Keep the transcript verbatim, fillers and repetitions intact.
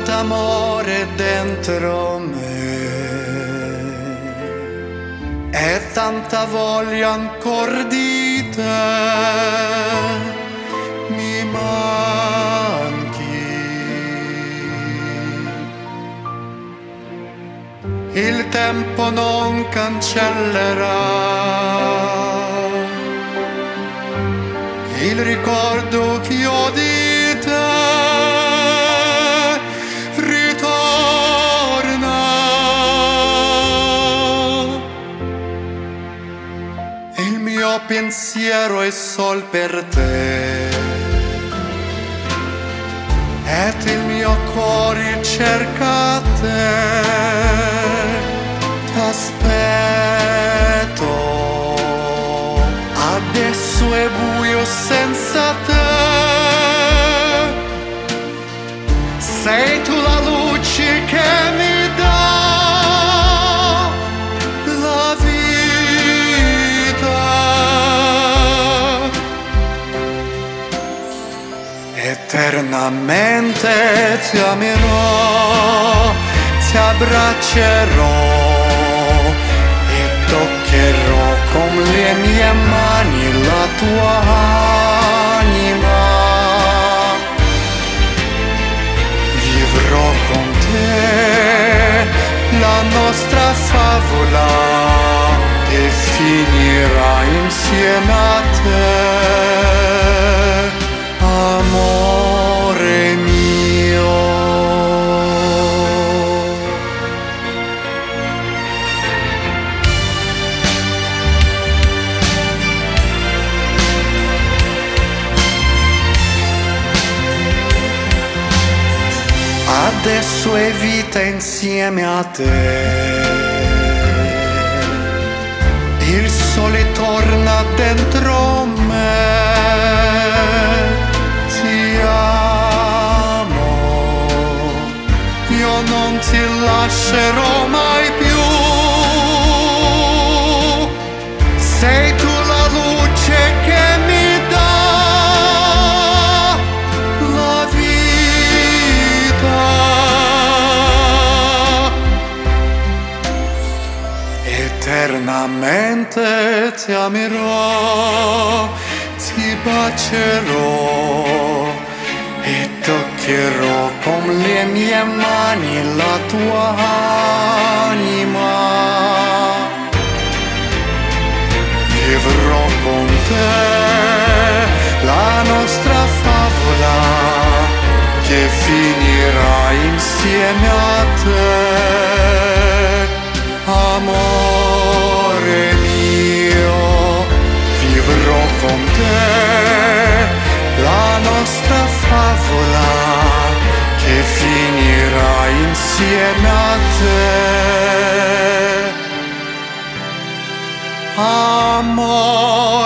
tant'amore dentro me e tanta voglia ancor di te, mi manchi. Il tempo non cancellerà il ricordo che ho di te. Ritorna, il mio pensiero è sol per te ed il mio cuore cerca te. T'aspetto, adesso è buio senza te. Sei tu la luce che mi dà la vita. Eternamente ti amerò, ti abbraccerò e toccherò con le mie mani la tua anima. Vivrò con te la nostra favola che finirà insieme a te, amore mio. Adesso è vita insieme a te. Il sole torna dentro me. Ti amo, io non ti lascerò mai più. Sei tu la luce che mi dà la vita. Eternamente ti amerò, ti bacerò e toccherò con le mie mani la tua anima. Vivrò con te la nostra favola che finirà insieme a te, amore mio. Vivrò con te la nostra favola che finirà insieme a te, amore.